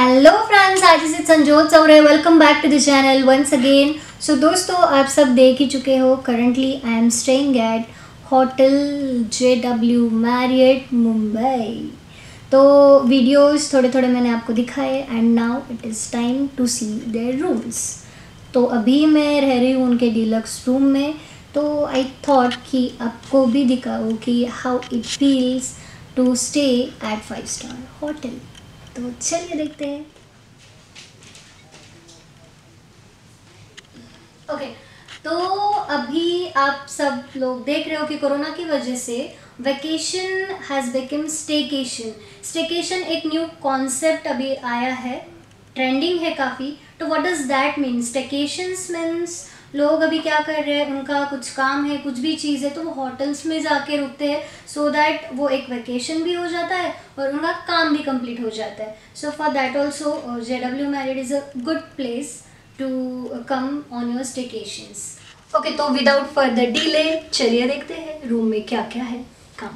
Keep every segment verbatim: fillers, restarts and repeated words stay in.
Hello friends, आज is Sanjot Chaure. Welcome back to the channel once again. So दोस्तों, आप सब देख ही चुके हो, currently I am staying at hotel J W Marriott Mumbai. तो वीडियोस थोड़े थोड़े मैंने आपको दिखाए and now it is time to see their rooms. तो अभी मैं रह रही हूँ उनके डीलक्स रूम में। तो आई थॉट कि आपको भी दिखाऊँ कि how it feels to stay at five star hotel. तो चलिए देखते हैं। ओके okay, तो अभी आप सब लोग देख रहे हो कि कोरोना की वजह से vacation has become staycation. Staycation एक न्यू कॉन्सेप्ट अभी आया है, ट्रेंडिंग है काफ़ी। तो what does that mean? Staycations means लोग अभी क्या कर रहे हैं, उनका कुछ काम है, कुछ भी चीज़ है, तो वो होटल्स में जाके रुकते हैं सो दैट वो एक वेकेशन भी हो जाता है और उनका काम भी कंप्लीट हो जाता है। So for that also J W Marriott is a good place to come on your staycations. Okay, तो विदाउट फर्दर डिले चलिए देखते हैं रूम में क्या क्या है काम।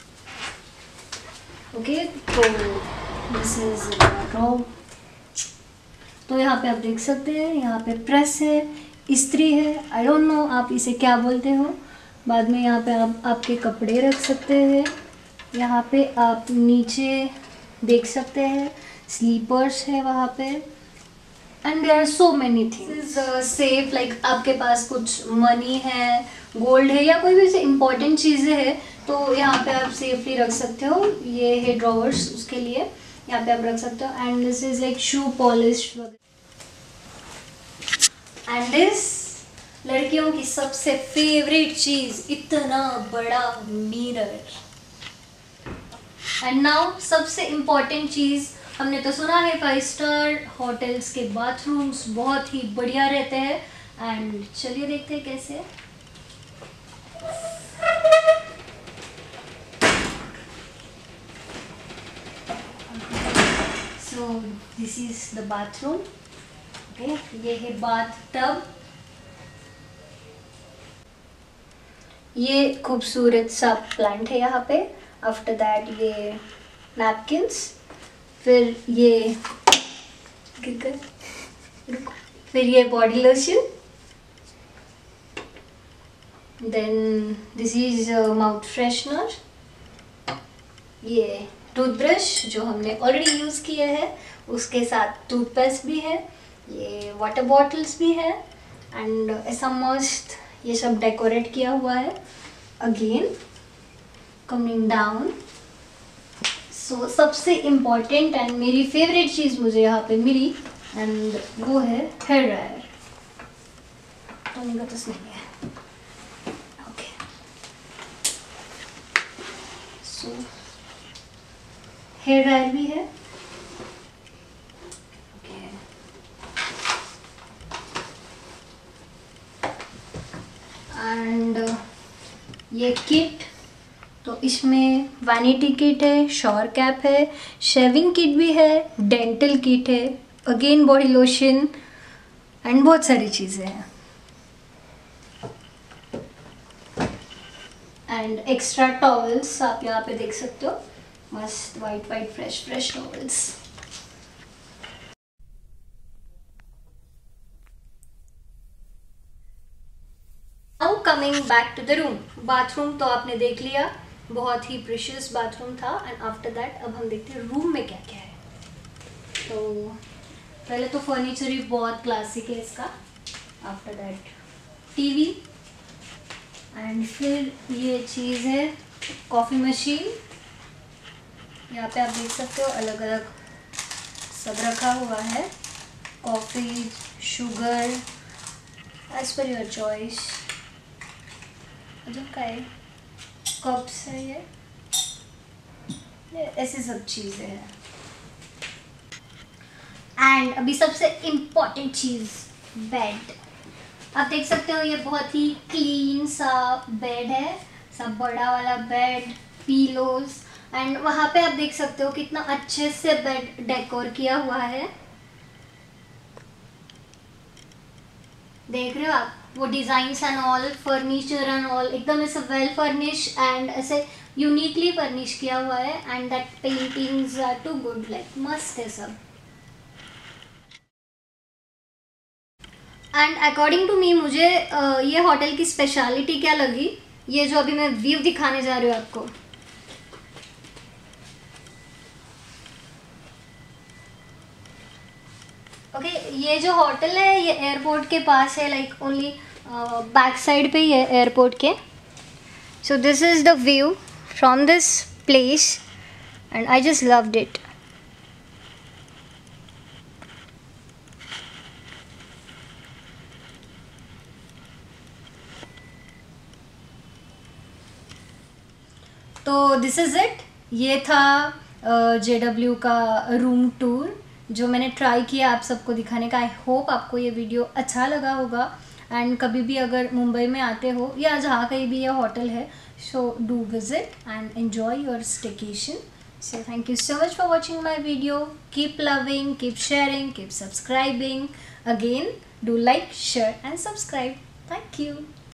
ओके, तो दिस इज रूम। तो यहाँ पे आप देख सकते हैं, यहाँ पे प्रेस है, इस्त्री है, आई डोंट नो आप इसे क्या बोलते हो। बाद में यहाँ पे आप आपके कपड़े रख सकते हैं। यहाँ पे आप नीचे देख सकते हैं स्लीपर्स है वहाँ पे, and there are so many things safe. Like आपके पास कुछ मनी है, गोल्ड है या कोई भी ऐसे इम्पोर्टेंट चीज़ें हैं तो यहाँ पे आप सेफली रख सकते हो। ये है ड्रॉवर्स, उसके लिए यहाँ पे आप रख सकते हो। And this is like shoe polish वगैरह। एंड दिस लड़कियों की सबसे फेवरेट चीज, इतना बड़ा मिरर। एंड नाउ सबसे इम्पोर्टेंट चीज, हमने तो सुना है फाइव स्टार होटल्स के बाथरूम्स बहुत ही बढ़िया रहते हैं, एंड चलिए देखते हैं कैसे। So this is the bathroom. Okay, ये है बाथ टब। ये खूबसूरत सा प्लांट है यहाँ पे। आफ्टर दैट ये नैपकिन्स, फिर ये फिर ये body lotion, then this is mouth freshener, ये टूथब्रश जो हमने ऑलरेडी यूज़ किया है, उसके साथ टूथपेस्ट भी है, ये वाटर बॉटल्स भी है, एंड ऐसा मस्त ये सब डेकोरेट किया हुआ है। अगेन कमिंग डाउन, सो सबसे इम्पॉर्टेंट एंड मेरी फेवरेट चीज़ मुझे यहाँ पे मिली, एंड वो है हेयर ड्रायर। तो तो नहीं है। ओके, सो हेयर ड्रायर भी है। एंड ये किट, तो इसमें वैनिटी किट है, शॉवर कैप है, शेविंग किट भी है, डेंटल किट है, अगेन बॉडी लोशन एंड बहुत सारी चीज़ें हैं। एंड एक्स्ट्रा टॉवल्स आप यहाँ पे देख सकते हो, मस्त white white fresh fresh towels. Now coming back to the room. Bathroom तो आपने देख लिया, बहुत ही प्रीशियस बाथरूम था। एंड आफ्टर दैट अब हम देखते हैं रूम में क्या क्या है। तो पहले तो फर्नीचर ही बहुत क्लासिक है इसका। आफ्टर दैट टीवी, एंड फिर ये चीज़ है कॉफ़ी मशीन। यहाँ पे आप देख सकते हो अलग अलग सब रखा हुआ है, coffee, sugar as per your choice. का है कप्स है, ये, ये ऐसे सब चीज़ें हैं। एंड अभी सबसे इम्पोर्टेंट चीज़, बेड। आप देख सकते हो ये बहुत ही क्लीन सा बेड है, सब बड़ा वाला बेड, पीलोज, एंड वहाँ पे आप देख सकते हो कितना अच्छे से बेड डेकोर किया हुआ है। देख रहे हो आप वो designs and all, furniture and all एकदम ऐसे वेल फर्निश एंड ऐसे यूनिकली फर्निश किया हुआ है। And that paintings are too good, like मस्त है सब। एंड अकॉर्डिंग टू मी मुझे uh, ये होटल की स्पेशलिटी क्या लगी, ये जो अभी मैं व्यू दिखाने जा रही हूँ आपको। ओके okay, ये जो होटल है ये एयरपोर्ट के पास है, लाइक ओनली बैक साइड पे ही है एयरपोर्ट के। So this is the view from this place and I just loved it. तो दिस इज़ इट, ये था जे डब्ल्यू का रूम टूर जो मैंने ट्राई किया आप सबको दिखाने का। आई होप आपको ये वीडियो अच्छा लगा होगा। एंड कभी भी अगर मुंबई में आते हो या जहाँ कहीं भी ये होटल है, so do visit and enjoy your staycation. So thank you so much for watching my video. Keep loving, keep sharing, keep subscribing. Again, do like, share and subscribe. Thank you.